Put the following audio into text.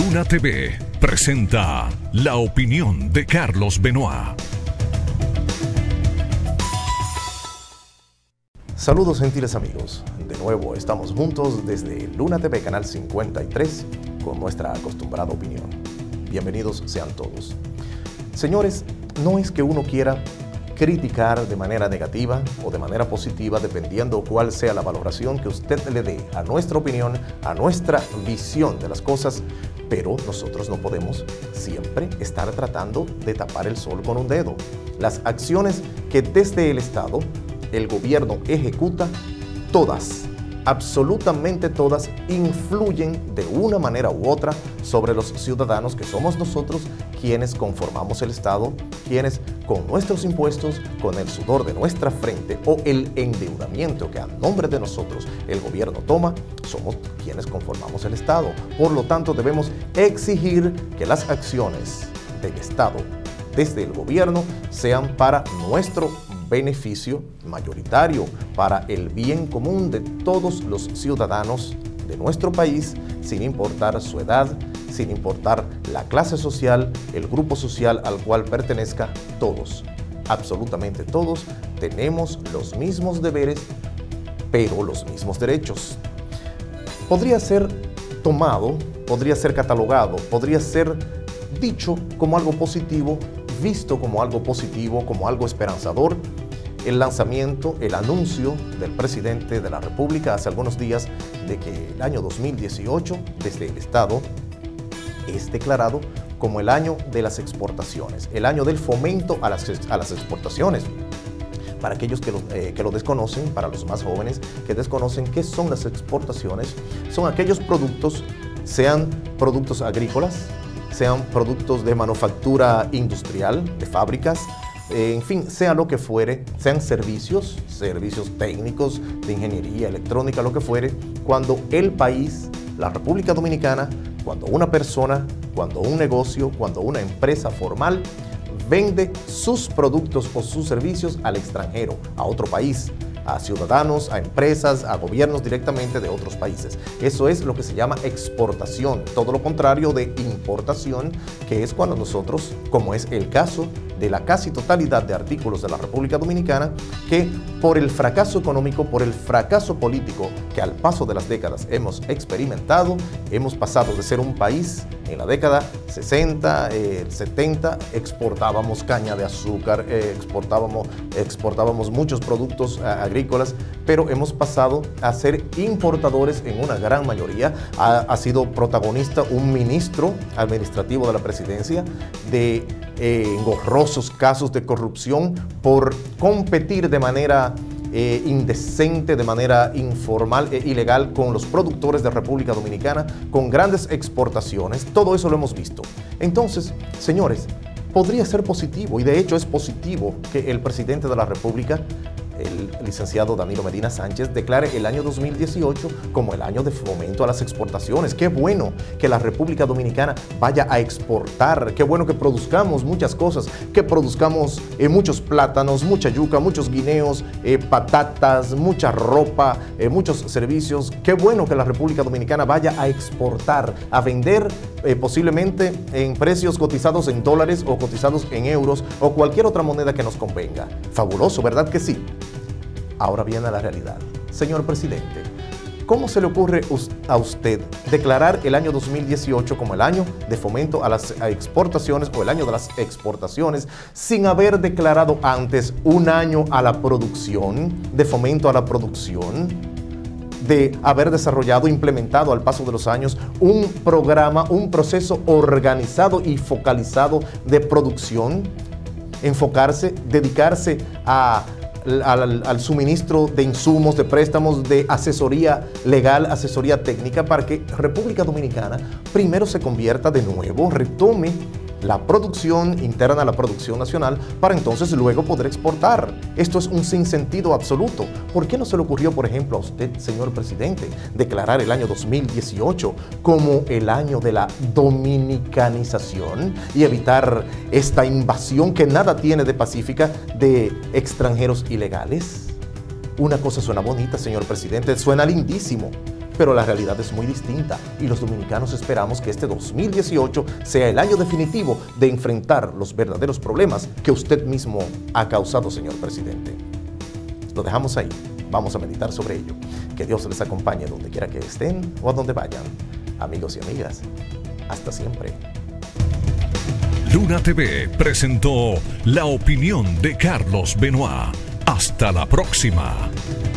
Luna TV presenta la opinión de Carlos Benoit. Saludos gentiles amigos, de nuevo estamos juntos desde Luna TV Canal 53 con nuestra acostumbrada opinión. Bienvenidos sean todos. Señores, no es que uno quiera criticar de manera negativa o de manera positiva, dependiendo cuál sea la valoración que usted le dé a nuestra opinión, a nuestra visión de las cosas, pero nosotros no podemos siempre estar tratando de tapar el sol con un dedo. Las acciones que desde el Estado el gobierno ejecuta, todas, absolutamente todas, influyen de una manera u otra sobre los ciudadanos que somos nosotros quienes conformamos el Estado, quienes con nuestros impuestos, con el sudor de nuestra frente o el endeudamiento que a nombre de nosotros el gobierno toma, somos quienes conformamos el Estado. Por lo tanto, debemos exigir que las acciones del Estado desde el gobierno sean para nuestro beneficio mayoritario, para el bien común de todos los ciudadanos de nuestro país, sin importar su edad, sin importar la clase social, el grupo social al cual pertenezca. Todos, absolutamente todos, tenemos los mismos deberes, pero los mismos derechos. Podría ser tomado, podría ser catalogado, podría ser dicho como algo positivo, visto como algo positivo, como algo esperanzador, el lanzamiento, el anuncio del presidente de la República hace algunos días de que el año 2018, desde el Estado, es declarado como el año de las exportaciones, el año del fomento a las exportaciones. Para aquellos que lo desconocen, para los más jóvenes que desconocen qué son las exportaciones, son aquellos productos, sean productos agrícolas, sean productos de manufactura industrial, de fábricas, en fin, sea lo que fuere, sean servicios técnicos, de ingeniería, electrónica, lo que fuere, cuando el país, la República Dominicana, cuando una persona, cuando un negocio, cuando una empresa formal vende sus productos o sus servicios al extranjero, a otro país, a ciudadanos, a empresas, a gobiernos directamente de otros países. Eso es lo que se llama exportación, todo lo contrario de importación, que es cuando nosotros, como es el caso de la casi totalidad de artículos de la República Dominicana, que por el fracaso económico, por el fracaso político que al paso de las décadas hemos experimentado, hemos pasado de ser un país, en la década 60, 70, exportábamos caña de azúcar, exportábamos muchos productos agrícolas, pero hemos pasado a ser importadores en una gran mayoría. Ha sido protagonista un ministro administrativo de la presidencia de engorrosos casos de corrupción por competir de manera indecente, de manera informal e ilegal con los productores de República Dominicana, con grandes exportaciones. Todo eso lo hemos visto. Entonces, señores, podría ser positivo, y de hecho es positivo, que el presidente de la República, el licenciado Danilo Medina Sánchez, declare el año 2018 como el año de fomento a las exportaciones. Qué bueno que la República Dominicana vaya a exportar, qué bueno que produzcamos muchas cosas, que produzcamos muchos plátanos, mucha yuca, muchos guineos, patatas, mucha ropa, muchos servicios. Qué bueno que la República Dominicana vaya a exportar, a vender posiblemente en precios cotizados en dólares o cotizados en euros o cualquier otra moneda que nos convenga. Fabuloso, ¿verdad que sí? Ahora viene la realidad. Señor presidente, ¿cómo se le ocurre a usted declarar el año 2018 como el año de fomento a las exportaciones o el año de las exportaciones sin haber declarado antes un año a la producción, de fomento a la producción, de haber desarrollado, implementado al paso de los años un programa, un proceso organizado y focalizado de producción, enfocarse, dedicarse al suministro de insumos, de préstamos, de asesoría legal, asesoría técnica, para que República Dominicana primero se convierta de nuevo, retome la producción interna, la producción nacional, para entonces luego poder exportar. Esto es un sinsentido absoluto. ¿Por qué no se le ocurrió, por ejemplo, a usted, señor presidente, declarar el año 2018 como el año de la dominicanización y evitar esta invasión que nada tiene de pacífica de extranjeros ilegales? Una cosa suena bonita, señor presidente, suena lindísimo, pero la realidad es muy distinta y los dominicanos esperamos que este 2018 sea el año definitivo de enfrentar los verdaderos problemas que usted mismo ha causado, señor presidente. Lo dejamos ahí, vamos a meditar sobre ello. Que Dios les acompañe donde quiera que estén o a donde vayan. Amigos y amigas, hasta siempre. Luna TV presentó La Opinión de Carlos Benoit. Hasta la próxima.